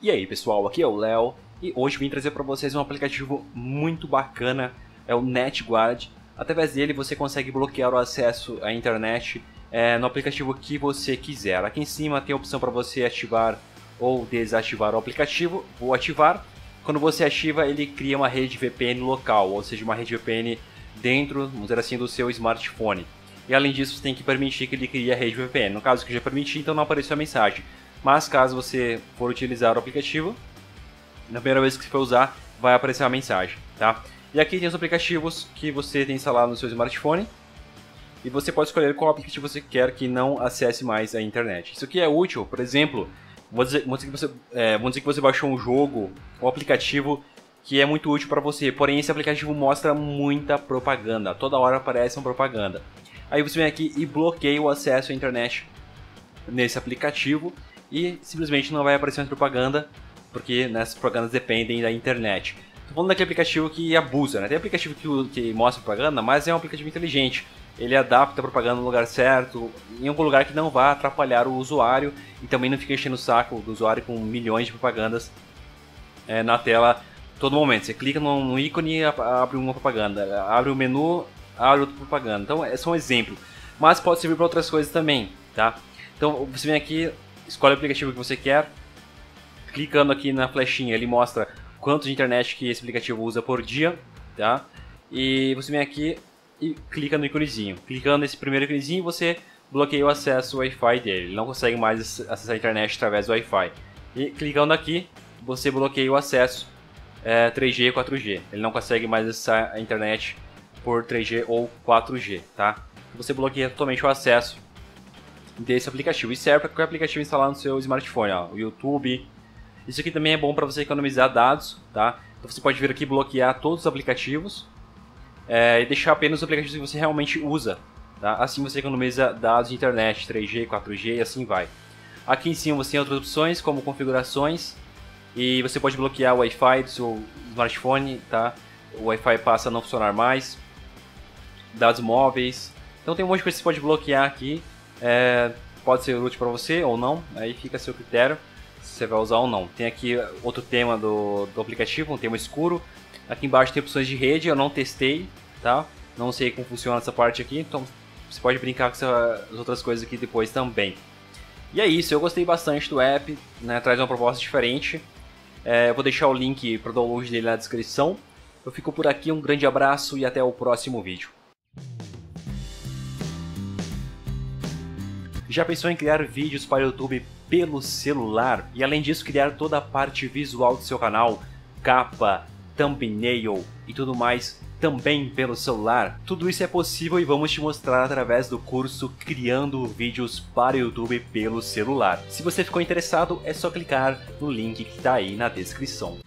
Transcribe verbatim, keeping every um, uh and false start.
E aí pessoal, aqui é o Léo e hoje vim trazer para vocês um aplicativo muito bacana, é o NetGuard. Através dele você consegue bloquear o acesso à internet é, no aplicativo que você quiser. Aqui em cima tem a opção para você ativar ou desativar o aplicativo. Vou ativar. Quando você ativa, ele cria uma rede V P N local, ou seja, uma rede V P N dentro, vamos dizer assim, do seu smartphone. E além disso, você tem que permitir que ele crie a rede V P N. No caso que eu já permiti, então não apareceu a mensagem. Mas caso você for utilizar o aplicativo, na primeira vez que você for usar, vai aparecer a mensagem, tá? E aqui tem os aplicativos que você tem instalado no seu smartphone. E você pode escolher qual aplicativo você quer que não acesse mais a internet. Isso aqui é útil, por exemplo, vamos dizer, vamos dizer, que, você, é, vamos dizer que você baixou um jogo ou aplicativo que é muito útil para você. Porém, esse aplicativo mostra muita propaganda. Toda hora aparece uma propaganda. Aí você vem aqui e bloqueia o acesso à internet nesse aplicativo. E simplesmente não vai aparecer mais propaganda, porque né, essas propagandas dependem da internet. Estou falando daquele aplicativo que abusa, né? Tem aplicativo que, que mostra propaganda, mas é um aplicativo inteligente. Ele adapta a propaganda no lugar certo, em algum lugar que não vá atrapalhar o usuário e também não fica enchendo o saco do usuário com milhões de propagandas é, na tela todo momento. Você clica no, no ícone e abre uma propaganda, abre o menu, abre outra propaganda. Então é só um exemplo, mas pode servir para outras coisas também, tá? Então você vem aqui, escolhe o aplicativo que você quer, clicando aqui na flechinha ele mostra quanto de internet que esse aplicativo usa por dia, tá? E você vem aqui e clica no íconezinho. Clicando nesse primeiro íconezinho você bloqueia o acesso ao Wi-Fi dele, ele não consegue mais acessar a internet através do Wi-Fi. E clicando aqui você bloqueia o acesso é, três G e quatro G, ele não consegue mais acessar a internet por três G ou quatro G, tá? Você bloqueia totalmente o acesso desse aplicativo. E serve para qualquer aplicativo instalar no seu smartphone, ó, o YouTube. Isso aqui também é bom para você economizar dados, tá? Então você pode vir aqui bloquear todos os aplicativos é, e deixar apenas os aplicativos que você realmente usa, tá? Assim você economiza dados de internet, três G, quatro G e assim vai. Aqui em cima você tem outras opções como configurações e você pode bloquear o Wi-Fi do seu smartphone, tá? O Wi-Fi passa a não funcionar mais. Dados móveis. Então tem um monte de coisa que você pode bloquear aqui. É, pode ser útil para você ou não, aí fica a seu critério se você vai usar ou não. Tem aqui outro tema do, do aplicativo, um tema escuro. Aqui embaixo tem opções de rede, eu não testei, tá? Não sei como funciona essa parte aqui, então você pode brincar com essa, as outras coisas aqui depois também. E é isso, eu gostei bastante do app, né? Traz uma proposta diferente. É, eu vou deixar o link para o download dele na descrição. Eu fico por aqui, um grande abraço e até o próximo vídeo. Já pensou em criar vídeos para o YouTube pelo celular? E além disso criar toda a parte visual do seu canal, capa, thumbnail e tudo mais também pelo celular? Tudo isso é possível e vamos te mostrar através do curso Criando Vídeos para o YouTube pelo Celular. Se você ficou interessado, é só clicar no link que está aí na descrição.